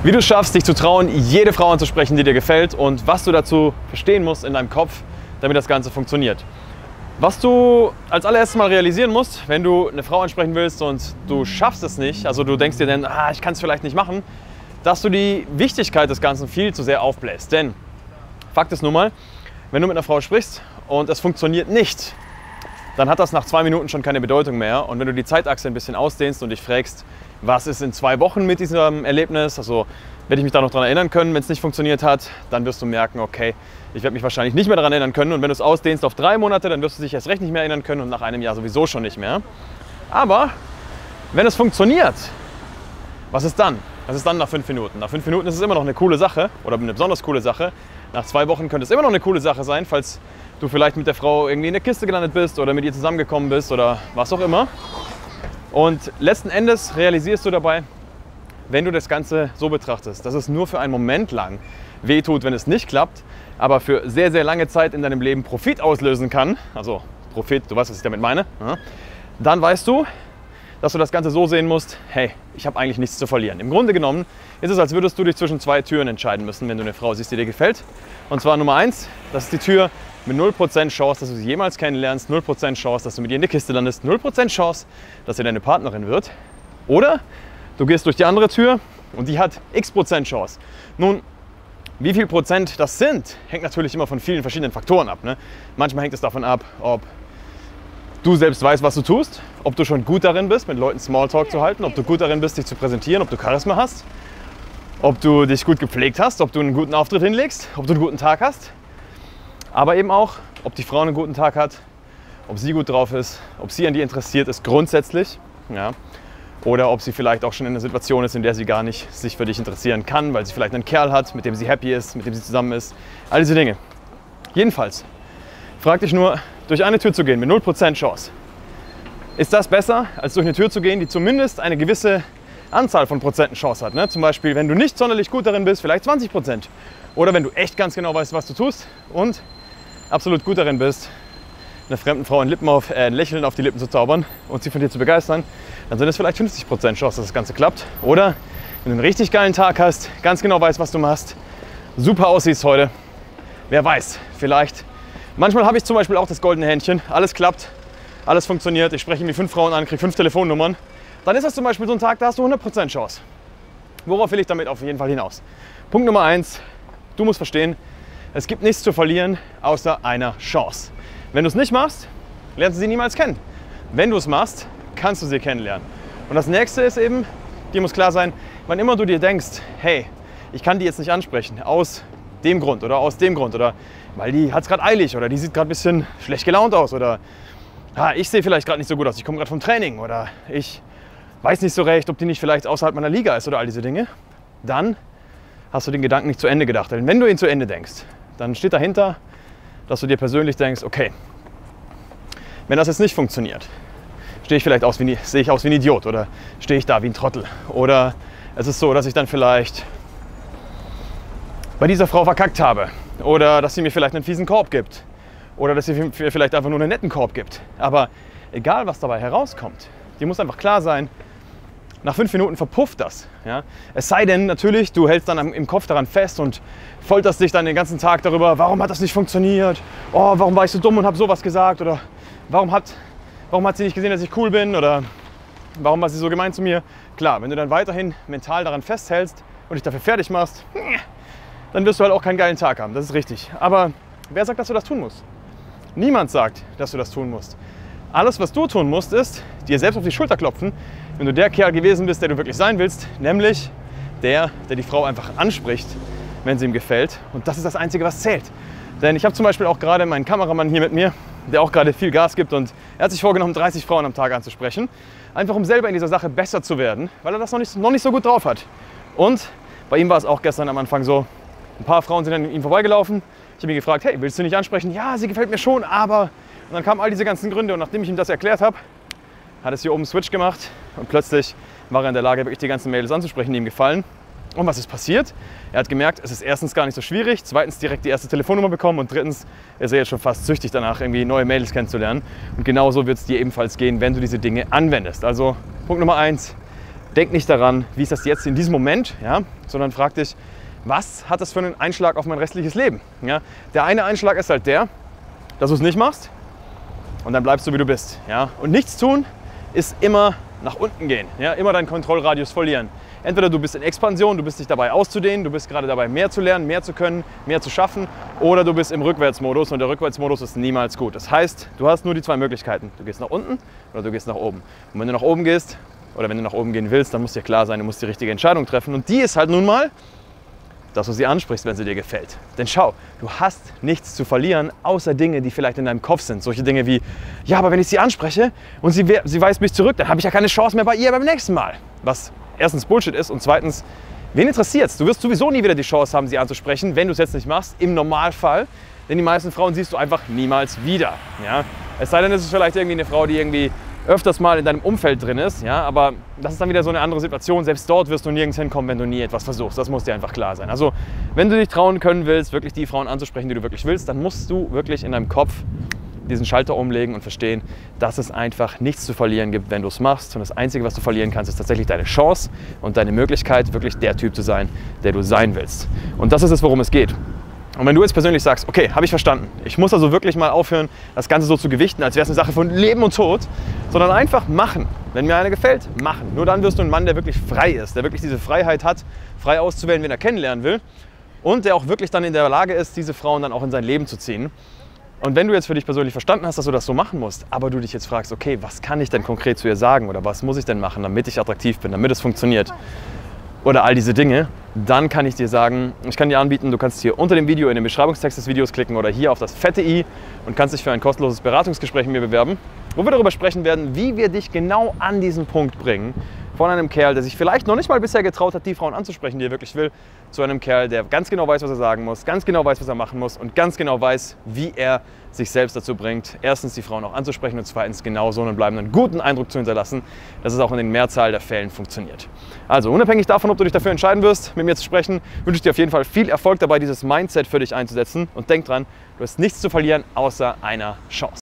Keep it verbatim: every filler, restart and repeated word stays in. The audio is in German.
Wie du schaffst, dich zu trauen, jede Frau anzusprechen, die dir gefällt, und was du dazu verstehen musst in deinem Kopf, damit das Ganze funktioniert. Was du als allererstes mal realisieren musst, wenn du eine Frau ansprechen willst und du schaffst es nicht, also du denkst dir dann, ah, ich kann es vielleicht nicht machen, dass du die Wichtigkeit des Ganzen viel zu sehr aufbläst. Denn Fakt ist nun mal, wenn du mit einer Frau sprichst und es funktioniert nicht, dann hat das nach zwei Minuten schon keine Bedeutung mehr. Und wenn du die Zeitachse ein bisschen ausdehnst und dich fragst, was ist in zwei Wochen mit diesem Erlebnis, also werde ich mich da noch daran erinnern können, wenn es nicht funktioniert hat, dann wirst du merken, okay, ich werde mich wahrscheinlich nicht mehr daran erinnern können. Und wenn du es ausdehnst auf drei Monate, dann wirst du dich erst recht nicht mehr erinnern können und nach einem Jahr sowieso schon nicht mehr. Aber wenn es funktioniert, was ist dann? Was ist dann nach fünf Minuten? Nach fünf Minuten ist es immer noch eine coole Sache oder eine besonders coole Sache. Nach zwei Wochen könnte es immer noch eine coole Sache sein, falls du vielleicht mit der Frau irgendwie in der Kiste gelandet bist oder mit ihr zusammengekommen bist oder was auch immer. Und letzten Endes realisierst du dabei, wenn du das Ganze so betrachtest, dass es nur für einen Moment lang wehtut, wenn es nicht klappt, aber für sehr, sehr lange Zeit in deinem Leben Profit auslösen kann, also Profit, du weißt, was ich damit meine, dann weißt du, dass du das Ganze so sehen musst, hey, ich habe eigentlich nichts zu verlieren. Im Grunde genommen ist es, als würdest du dich zwischen zwei Türen entscheiden müssen, wenn du eine Frau siehst, die dir gefällt. Und zwar Nummer eins, das ist die Tür mit null Prozent Chance, dass du sie jemals kennenlernst, null Prozent Chance, dass du mit ihr in die Kiste landest, null Prozent Chance, dass sie deine Partnerin wird. Oder du gehst durch die andere Tür und die hat x Prozent Chance. Nun, wie viel Prozent das sind, hängt natürlich immer von vielen verschiedenen Faktoren ab. Ne? Manchmal hängt es davon ab, ob du selbst weißt, was du tust, ob du schon gut darin bist, mit Leuten Smalltalk zu halten, ob du gut darin bist, dich zu präsentieren, ob du Charisma hast, ob du dich gut gepflegt hast, ob du einen guten Auftritt hinlegst, ob du einen guten Tag hast. Aber eben auch, ob die Frau einen guten Tag hat, ob sie gut drauf ist, ob sie an dir interessiert ist grundsätzlich, ja, oder ob sie vielleicht auch schon in einer Situation ist, in der sie gar nicht sich für dich interessieren kann, weil sie vielleicht einen Kerl hat, mit dem sie happy ist, mit dem sie zusammen ist, all diese Dinge. Jedenfalls, frag dich nur, durch eine Tür zu gehen mit null Prozent Chance, ist das besser, als durch eine Tür zu gehen, die zumindest eine gewisse Anzahl von Prozenten Chance hat. Ne? Zum Beispiel, wenn du nicht sonderlich gut darin bist, vielleicht zwanzig Prozent. Oder wenn du echt ganz genau weißt, was du tust und absolut gut darin bist, einer fremden Frau ein, Lippen auf, äh, ein Lächeln auf die Lippen zu zaubern und sie von dir zu begeistern, dann sind es vielleicht fünfzig Prozent Chance, dass das Ganze klappt. Oder wenn du einen richtig geilen Tag hast, ganz genau weißt, was du machst, super aussiehst heute, wer weiß, vielleicht. Manchmal habe ich zum Beispiel auch das goldene Händchen, alles klappt, alles funktioniert, ich spreche irgendwie fünf Frauen an, kriege fünf Telefonnummern. Dann ist das zum Beispiel so ein Tag, da hast du hundert Prozent Chance. Worauf will ich damit auf jeden Fall hinaus? Punkt Nummer eins, du musst verstehen, es gibt nichts zu verlieren, außer einer Chance. Wenn du es nicht machst, lernst du sie niemals kennen. Wenn du es machst, kannst du sie kennenlernen. Und das nächste ist eben, dir muss klar sein, wann immer du dir denkst, hey, ich kann die jetzt nicht ansprechen, aus dem Grund oder aus dem Grund oder weil die hat es gerade eilig oder die sieht gerade ein bisschen schlecht gelaunt aus oder ah, ich sehe vielleicht gerade nicht so gut aus, ich komme gerade vom Training oder ich weiß nicht so recht, ob die nicht vielleicht außerhalb meiner Liga ist oder all diese Dinge, dann hast du den Gedanken nicht zu Ende gedacht. Denn wenn du ihn zu Ende denkst, dann steht dahinter, dass du dir persönlich denkst, okay, wenn das jetzt nicht funktioniert, stehe ich vielleicht aus wie, sehe ich aus wie ein Idiot oder stehe ich da wie ein Trottel. Oder es ist so, dass ich dann vielleicht bei dieser Frau verkackt habe oder dass sie mir vielleicht einen fiesen Korb gibt oder dass sie mir vielleicht einfach nur einen netten Korb gibt. Aber egal, was dabei herauskommt, dir muss einfach klar sein, nach fünf Minuten verpufft das. Ja? Es sei denn natürlich, du hältst dann im Kopf daran fest und folterst dich dann den ganzen Tag darüber, warum hat das nicht funktioniert? Oh, warum war ich so dumm und habe sowas gesagt? Oder warum hat, warum hat sie nicht gesehen, dass ich cool bin? Oder warum war sie so gemein zu mir? Klar, wenn du dann weiterhin mental daran festhältst und dich dafür fertig machst, dann wirst du halt auch keinen geilen Tag haben. Das ist richtig. Aber wer sagt, dass du das tun musst? Niemand sagt, dass du das tun musst. Alles, was du tun musst, ist, dir selbst auf die Schulter klopfen, wenn du der Kerl gewesen bist, der du wirklich sein willst, nämlich der, der die Frau einfach anspricht, wenn sie ihm gefällt. Und das ist das Einzige, was zählt. Denn ich habe zum Beispiel auch gerade meinen Kameramann hier mit mir, der auch gerade viel Gas gibt und er hat sich vorgenommen, dreißig Frauen am Tag anzusprechen. Einfach um selber in dieser Sache besser zu werden, weil er das noch nicht, noch nicht so gut drauf hat. Und bei ihm war es auch gestern am Anfang so, ein paar Frauen sind an ihm vorbeigelaufen. Ich habe ihn gefragt, hey, willst du nicht ansprechen? Ja, sie gefällt mir schon, aber... Und dann kamen all diese ganzen Gründe und nachdem ich ihm das erklärt habe, hat es hier oben einen Switch gemacht und plötzlich war er in der Lage, wirklich die ganzen Mädels anzusprechen, die ihm gefallen. Und was ist passiert? Er hat gemerkt, es ist erstens gar nicht so schwierig, zweitens direkt die erste Telefonnummer bekommen und drittens ist er jetzt schon fast süchtig danach, irgendwie neue Mädels kennenzulernen. Und genauso wird es dir ebenfalls gehen, wenn du diese Dinge anwendest. Also Punkt Nummer eins, denk nicht daran, wie ist das jetzt in diesem Moment, ja, sondern frag dich, was hat das für einen Einschlag auf mein restliches Leben? Ja? Der eine Einschlag ist halt der, dass du es nicht machst und dann bleibst du, wie du bist. Ja? Und nichts tun ist immer nach unten gehen, ja? Immer deinen Kontrollradius verlieren. Entweder du bist in Expansion, du bist dich dabei auszudehnen, du bist gerade dabei, mehr zu lernen, mehr zu können, mehr zu schaffen, oder du bist im Rückwärtsmodus und der Rückwärtsmodus ist niemals gut. Das heißt, du hast nur die zwei Möglichkeiten. Du gehst nach unten oder du gehst nach oben. Und wenn du nach oben gehst oder wenn du nach oben gehen willst, dann muss dir klar sein, du musst die richtige Entscheidung treffen. Und die ist halt nun mal, dass du sie ansprichst, wenn sie dir gefällt. Denn schau, du hast nichts zu verlieren, außer Dinge, die vielleicht in deinem Kopf sind. Solche Dinge wie, ja, aber wenn ich sie anspreche und sie, sie weist mich zurück, dann habe ich ja keine Chance mehr bei ihr beim nächsten Mal. Was erstens Bullshit ist und zweitens, wen interessiert's? Du wirst sowieso nie wieder die Chance haben, sie anzusprechen, wenn du es jetzt nicht machst, im Normalfall. Denn die meisten Frauen siehst du einfach niemals wieder. Ja? Es sei denn, es ist vielleicht irgendwie eine Frau, die irgendwie öfters mal in deinem Umfeld drin ist, ja, aber das ist dann wieder so eine andere Situation. Selbst dort wirst du nirgends hinkommen, wenn du nie etwas versuchst. Das muss dir einfach klar sein. Also, wenn du dich trauen können willst, wirklich die Frauen anzusprechen, die du wirklich willst, dann musst du wirklich in deinem Kopf diesen Schalter umlegen und verstehen, dass es einfach nichts zu verlieren gibt, wenn du es machst. Und das Einzige, was du verlieren kannst, ist tatsächlich deine Chance und deine Möglichkeit, wirklich der Typ zu sein, der du sein willst. Und das ist es, worum es geht. Und wenn du jetzt persönlich sagst, okay, habe ich verstanden, ich muss also wirklich mal aufhören, das Ganze so zu gewichten, als wäre es eine Sache von Leben und Tod, sondern einfach machen. Wenn mir einer gefällt, machen. Nur dann wirst du ein Mann, der wirklich frei ist, der wirklich diese Freiheit hat, frei auszuwählen, wen er kennenlernen will und der auch wirklich dann in der Lage ist, diese Frauen dann auch in sein Leben zu ziehen. Und wenn du jetzt für dich persönlich verstanden hast, dass du das so machen musst, aber du dich jetzt fragst, okay, was kann ich denn konkret zu ihr sagen oder was muss ich denn machen, damit ich attraktiv bin, damit es funktioniert oder all diese Dinge, dann kann ich dir sagen, ich kann dir anbieten, du kannst hier unter dem Video in den Beschreibungstext des Videos klicken oder hier auf das fette i und kannst dich für ein kostenloses Beratungsgespräch mit mir bewerben, wo wir darüber sprechen werden, wie wir dich genau an diesen Punkt bringen, von einem Kerl, der sich vielleicht noch nicht mal bisher getraut hat, die Frauen anzusprechen, die er wirklich will, zu einem Kerl, der ganz genau weiß, was er sagen muss, ganz genau weiß, was er machen muss und ganz genau weiß, wie er sich selbst dazu bringt, erstens die Frauen auch anzusprechen und zweitens genau so einen bleibenden guten Eindruck zu hinterlassen, dass es auch in den Mehrzahl der Fällen funktioniert. Also unabhängig davon, ob du dich dafür entscheiden wirst, mit mir zu sprechen, wünsche ich dir auf jeden Fall viel Erfolg dabei, dieses Mindset für dich einzusetzen und denk dran, du hast nichts zu verlieren, außer einer Chance.